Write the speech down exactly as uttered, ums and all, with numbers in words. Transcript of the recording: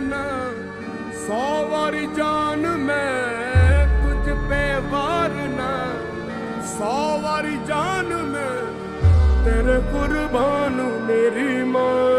ना, सौ वारी जान मैं तुझ पे वारना, सौ वारी जान मैं तेरे कुर्बान मेरी मां।